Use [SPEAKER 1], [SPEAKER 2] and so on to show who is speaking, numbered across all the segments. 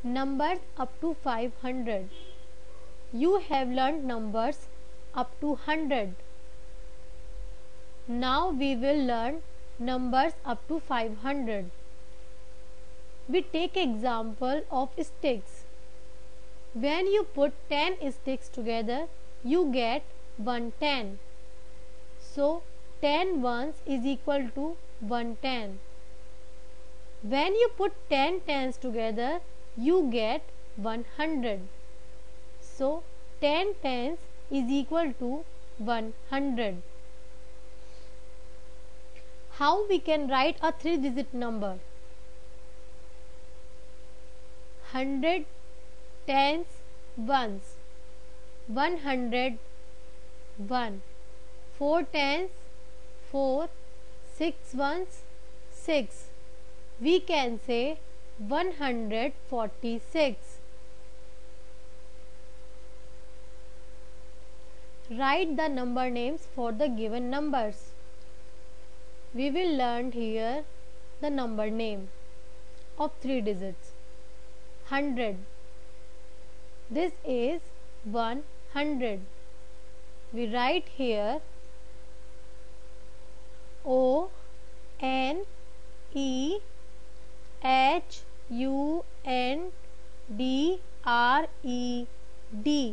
[SPEAKER 1] Numbers up to 500. You have learned numbers up to 100. Now we will learn numbers up to 500. We take example of sticks. When you put 10 sticks together, you get 110. So 10 ones is equal to 110. When you put 10 tens together, you get 100. So 10 tens is equal to 100. How we can write a 3-digit number? 100 tens ones, 100 1, 4 tens 4, 6 ones 6. We can say 146. Write the number names for the given numbers. We will learn here the number name of 3 digits. 100. This is 100. We write here O N E H U N D R E D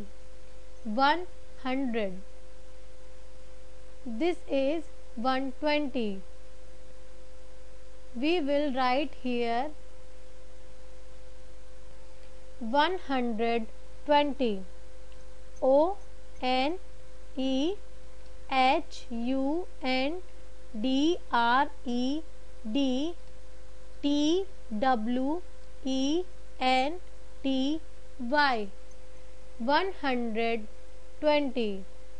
[SPEAKER 1] 100. This is 120. We will write here 120. O N E H U N D R E D T W E N T Y 120.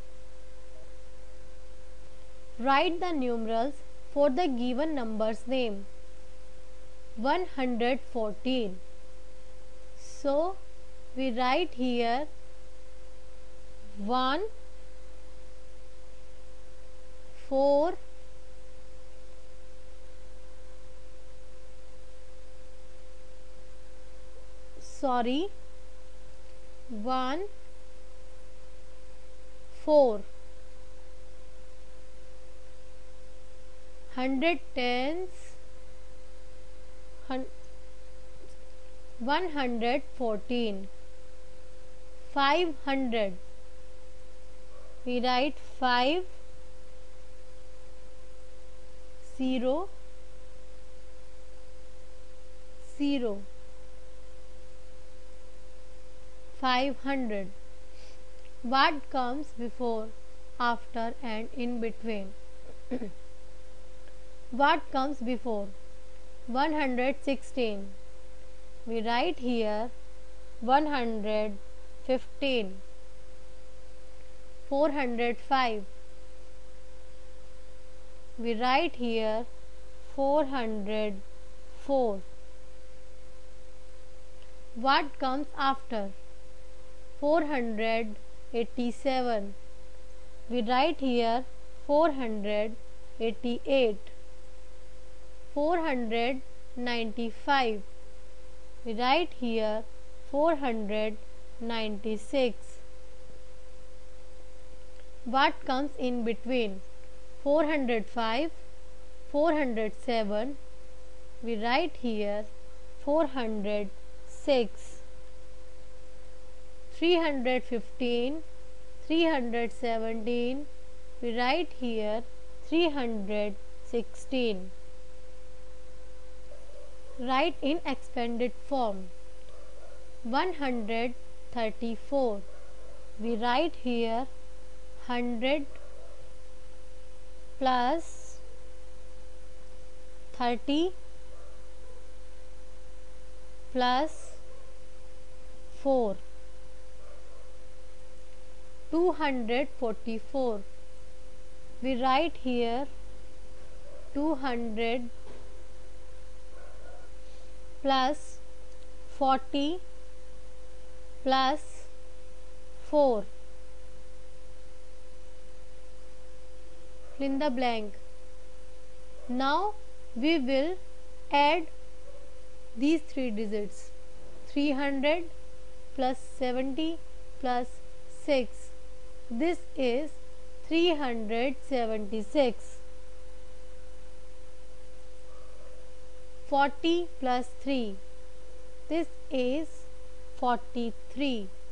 [SPEAKER 1] Write the numerals for the given number's name. 114. So we write here 1 4 1 4. 100 tens 114. 500. We write 5 0 0. 500. What comes before, after and in between? What comes before? 116. We write here 115. 405. We write here 404. What comes after? 487. We write here 488. 495. We write here 496. What comes in between? 405, 407. We write here 406. 315, 317. We write here 316. Write in expanded form. 134. We write here 100 plus 30 plus 4. 244. We write here 200 plus 40 plus 4. Fill in the blank. Now we will add these 3 digits. 300 plus 70 plus 6. This is 376. 40 plus 3. This is 43.